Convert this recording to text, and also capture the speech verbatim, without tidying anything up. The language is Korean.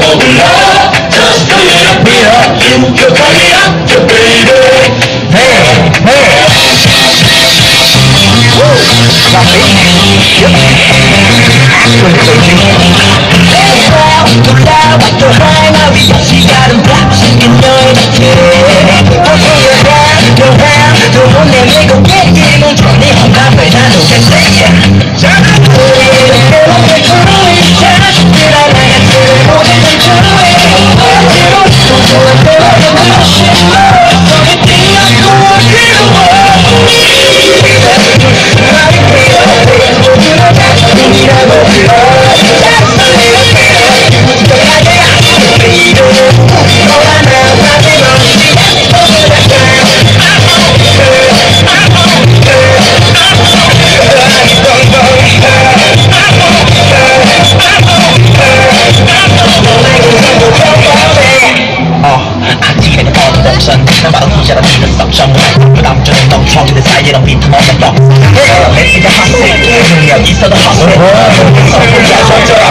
불러 Just a little bit of 인격하게 앉아 baby Hey, hey. Woo. Got me? Yep. Actually, so 놀라워 또 하나 위에 시간은 빡치긴 너의 곁에 Put your hand, your hand 또 못 내밀고 깨기는 전에 혼감을 나누겠지 우리는 새롭게 구름이 자식들 하나같이 모든 전주에 어디로 소중한 때마다 눈부신 너 너의 뛰어고 어디로 말이 필요해 모두를 자신이라고 불러 난 바로 후자라 믿는 썩정 부담 주는 멍청 이들 사이에는 빈틈없는 뻑 메시가 핫세 능력 있어도 핫세 서울야 저저